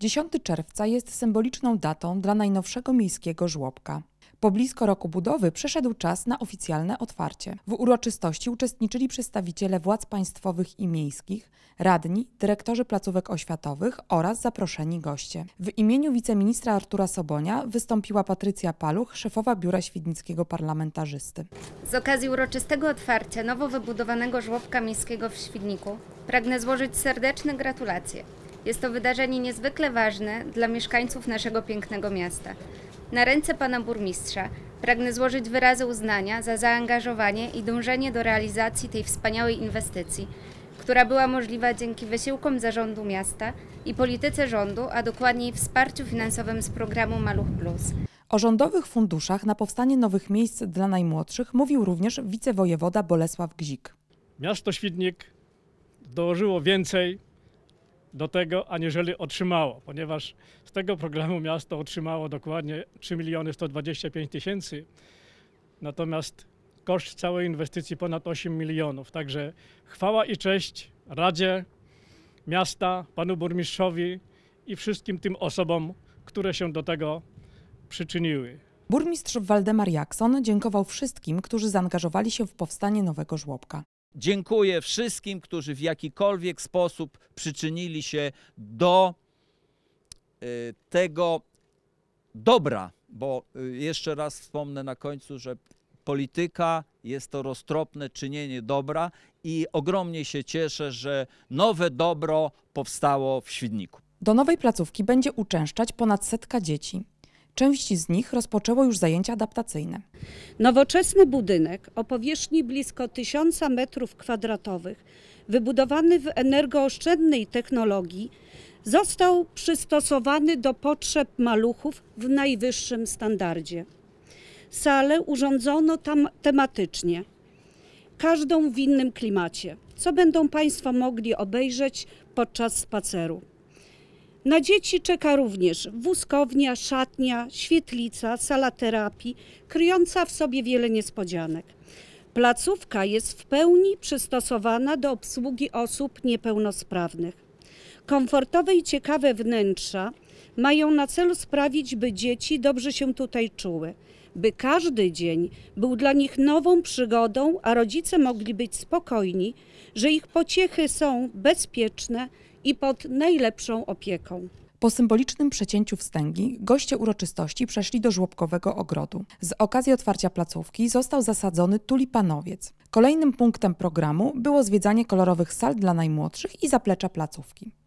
10 czerwca jest symboliczną datą dla najnowszego miejskiego żłobka. Po blisko roku budowy przyszedł czas na oficjalne otwarcie. W uroczystości uczestniczyli przedstawiciele władz państwowych i miejskich, radni, dyrektorzy placówek oświatowych oraz zaproszeni goście. W imieniu wiceministra Artura Sobonia wystąpiła Patrycja Paluch, szefowa Biura Świdnickiego Parlamentarzysty. Z okazji uroczystego otwarcia nowo wybudowanego żłobka miejskiego w Świdniku pragnę złożyć serdeczne gratulacje. Jest to wydarzenie niezwykle ważne dla mieszkańców naszego pięknego miasta. Na ręce pana burmistrza pragnę złożyć wyrazy uznania za zaangażowanie i dążenie do realizacji tej wspaniałej inwestycji, która była możliwa dzięki wysiłkom zarządu miasta i polityce rządu, a dokładniej wsparciu finansowym z programu Maluch+. O rządowych funduszach na powstanie nowych miejsc dla najmłodszych mówił również wicewojewoda Bolesław Gzik. Miasto Świdnik dołożyło więcej do tego, aniżeli otrzymało, ponieważ z tego programu miasto otrzymało dokładnie 3 125 000, natomiast koszt całej inwestycji ponad 8 milionów. Także chwała i cześć Radzie Miasta, panu burmistrzowi i wszystkim tym osobom, które się do tego przyczyniły. Burmistrz Waldemar Jakson dziękował wszystkim, którzy zaangażowali się w powstanie nowego żłobka. Dziękuję wszystkim, którzy w jakikolwiek sposób przyczynili się do tego dobra, bo jeszcze raz wspomnę na końcu, że polityka jest to roztropne czynienie dobra i ogromnie się cieszę, że nowe dobro powstało w Świdniku. Do nowej placówki będzie uczęszczać ponad 100 dzieci. Część z nich rozpoczęło już zajęcia adaptacyjne. Nowoczesny budynek o powierzchni blisko 1000 m2, wybudowany w energooszczędnej technologii, został przystosowany do potrzeb maluchów w najwyższym standardzie. Salę urządzono tam tematycznie, każdą w innym klimacie, co będą Państwo mogli obejrzeć podczas spaceru. Na dzieci czeka również wózkownia, szatnia, świetlica, sala terapii, kryjąca w sobie wiele niespodzianek. Placówka jest w pełni przystosowana do obsługi osób niepełnosprawnych. Komfortowe i ciekawe wnętrza mają na celu sprawić, by dzieci dobrze się tutaj czuły, by każdy dzień był dla nich nową przygodą, a rodzice mogli być spokojni, że ich pociechy są bezpieczne i pod najlepszą opieką. Po symbolicznym przecięciu wstęgi goście uroczystości przeszli do żłobkowego ogrodu. Z okazji otwarcia placówki został zasadzony tulipanowiec. Kolejnym punktem programu było zwiedzanie kolorowych sal dla najmłodszych i zaplecza placówki.